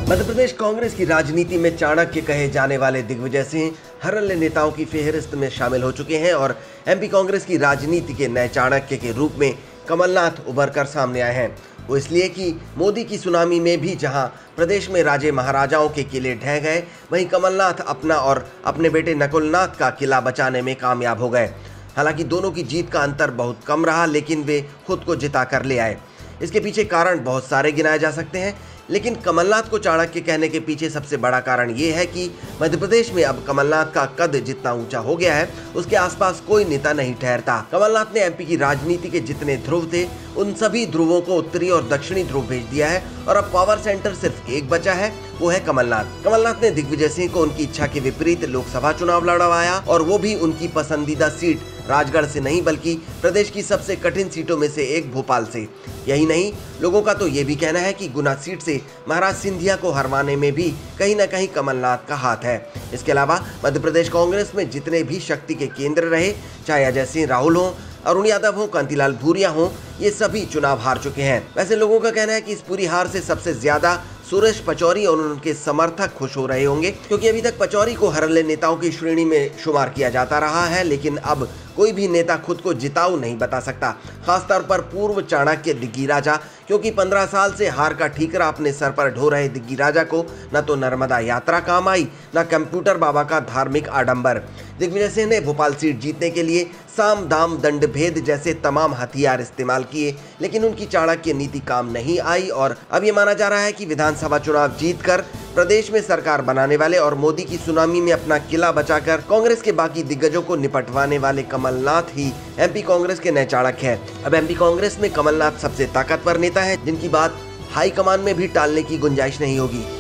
मध्य प्रदेश कांग्रेस की राजनीति में चाणक्य कहे जाने वाले दिग्विजय सिंह हरल्ले नेताओं की फेहरिस्त में शामिल हो चुके हैं और एमपी कांग्रेस की राजनीति के नए चाणक्य के रूप में कमलनाथ उभर कर सामने आए हैं। वो इसलिए कि मोदी की सुनामी में भी जहां प्रदेश में राजे महाराजाओं के किले ढह गए, वहीं कमलनाथ अपना और अपने बेटे नकुलनाथ का किला बचाने में कामयाब हो गए। हालांकि दोनों की जीत का अंतर बहुत कम रहा, लेकिन वे खुद को जिता कर ले आए। इसके पीछे कारण बहुत सारे गिनाए जा सकते हैं, लेकिन कमलनाथ को चाणक्य कहने के पीछे सबसे बड़ा कारण ये है कि मध्य प्रदेश में अब कमलनाथ का कद जितना ऊंचा हो गया है, उसके आसपास कोई नेता नहीं ठहरता। कमलनाथ ने एमपी की राजनीति के जितने ध्रुव थे, उन सभी ध्रुवों को उत्तरी और दक्षिणी ध्रुव भेज दिया है और अब पावर सेंटर सिर्फ एक बचा है, वो है कमलनाथ। कमलनाथ ने दिग्विजय सिंह को उनकी इच्छा के विपरीत लोकसभा चुनाव लड़वाया और वो भी उनकी पसंदीदा सीट राजगढ़ से नहीं, बल्कि प्रदेश की सबसे कठिन सीटों में से एक भोपाल से। यही नहीं, लोगों का तो ये भी कहना है कि गुना सीट से महाराज सिंधिया को हरवाने में भी कहीं न कहीं कमलनाथ का हाथ है। इसके अलावा मध्य प्रदेश कांग्रेस में जितने भी शक्ति के केंद्र रहे, चाहे अजय सिंह राहुल हो, अरुण यादव हो, कांतिलाल भूरिया हो, ये सभी चुनाव हार चुके हैं। वैसे लोगों का कहना है कि इस पूरी हार से सबसे ज्यादा सुरेश पचौरी और उनके समर्थक खुश हो रहे होंगे, क्योंकि अभी तक पचौरी को हरल्ले नेताओं की श्रेणी में शुमार किया जाता रहा है, लेकिन अब कोई भी नेता खुद को जिताऊ नहीं बता सकता, खासतौर पर पूर्व चाणक्य दिग्गी राजा, क्योंकि 15 साल से हार का ठीकरा अपने सर पर ढो रहे दिग्गी राजा को न तो नर्मदा यात्रा काम आई, न कंप्यूटर बाबा का धार्मिक आडंबर। दिग्विजय सिंह ने भोपाल सीट जीतने के लिए साम दाम दंड भेद जैसे तमाम हथियार इस्तेमाल किए, लेकिन उनकी चाणक्य नीति काम नहीं आई और अब ये माना जा रहा है कि विधानसभा चुनाव जीतकर प्रदेश में सरकार बनाने वाले और मोदी की सुनामी में अपना किला बचाकर कांग्रेस के बाकी दिग्गजों को निपटवाने वाले कमलनाथ ही एमपी कांग्रेस के नए चाणक्य हैं। अब एमपी कांग्रेस में कमलनाथ सबसे ताकतवर नेता है, जिनकी बात हाईकमान में भी टालने की गुंजाइश नहीं होगी।